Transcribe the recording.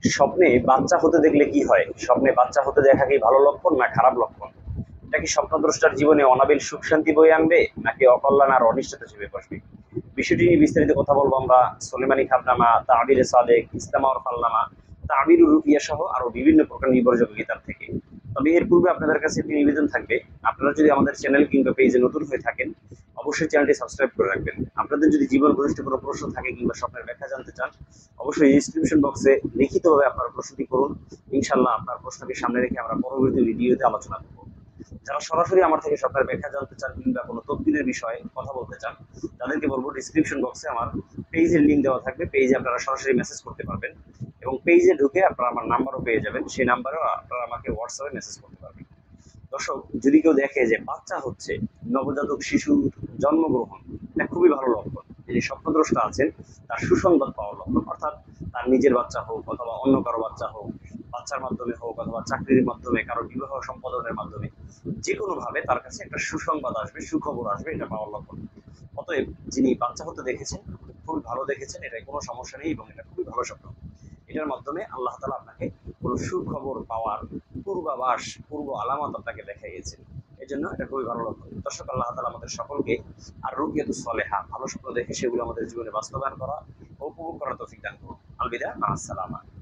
স্বপ্নে বাচ্চা হতে দেখলে কি হয়? স্বপ্নে বাচ্চা হতে দেখা কি ভালো লক্ষণ না খারাপ লক্ষণ? এটা কি স্বপ্নদ্রষ্টার জীবনে অনাবিল সুখ শান্তি বয়ে আনবে নাকি অকল্যাণ আর অনিশ্চয়তা চেপে বসবে? বিষয়টি নিয়ে বিস্তারিত কথা বলবো আমরা। সোলেমানি খাবনামা, তাবিরে সাদেক, ইসলামাউর ফাল্লামা, তাবিরুর রুকিয়া সহ আরো বিভিন্ন প্রকার নির্ভরযোগ্য কিতাব থেকে। তবে এর পূর্বে আপনাদের কাছে একটি নিবেদন থাকবে, আপনারা যদি আমাদের চ্যানেল কিংবা পেজে নতুন হয়ে থাকেন অবশ্যই চ্যানেলটি সাবস্ক্রাইব করে রাখবেন। আপনাদের যদি জীবন ঘনিষ্ঠ কোনো প্রশ্ন থাকে কিংবা স্বপ্নের ব্যাখ্যা জানতে চান অবশ্যই ডিসক্রিপশন বক্সে লিখিতভাবে আপনার প্রশ্নটি করুন। ইনশাল্লাহ আপনার প্রশ্নকে সামনে রেখে আমরা পরবর্তী ভিডিওতে আলোচনা করব। যারা সরাসরি আমার থেকে স্বপ্নের ব্যাখ্যা জানতে চান কিংবা কোনো তদবিরের বিষয়ে কথা বলতে চান তাদেরকে বলবো ডিসক্রিপশন বক্সে আমার পেজের লিঙ্ক দেওয়া থাকবে, পেজে আপনারা সরাসরি মেসেজ করতে পারবেন এবং পেজে ঢুকে আপনারা আমার নাম্বারও পেয়ে যাবেন, সেই নাম্বারেও আপনারা আমাকে হোয়াটসঅ্যাপে মেসেজ করতে পারবেন। দর্শক, যদি কেউ দেখে যে বাচ্চা হচ্ছে, নবজাতক শিশুর জন্মগ্রহণ, এটা খুবই ভালো লক্ষণ। যে স্বপ্নদ্রষ্টা আছেন তার সুসংবাদ পাওয়ার লক্ষণ, অর্থাৎ তার নিজের বাচ্চা হোক অথবা অন্য কারো বাচ্চা হোক, বাচ্চার মাধ্যমে হোক অথবা চাকরির মাধ্যমে, কারো বিবাহ সম্পাদনের মাধ্যমে, যে কোনো ভাবে তার কাছে একটা সুসংবাদ আসবে, সুখবর আসবে, এটা পাওয়ার লক্ষণ। অতএব যিনি বাচ্চা হতে দেখেছেন খুবই ভালো দেখেছেন, এটাই কোনো সমস্যা নেই এবং এটা খুবই ভালো স্বপ্ন। এটার মাধ্যমে আল্লাহ তাআলা আপনাকে কোনো সুখবর পাওয়ার পূর্বাভাস, পূর্ব আলামত আপনাকে দেখাইয়েছেন। এই জন্য এটা খুবই ভালো লক্ষণ। দর্শক, আল্লাহ তাআলা আমাদের সকলকে আর রুকিয়াতুস সলেহা, ভালো স্বপ্ন দেখে সেগুলো আমাদের জীবনে বাস্তবায়ন করা ও উপভোগ করার তৌফিক দান করুন। আলবিদা, মা আসসালামা।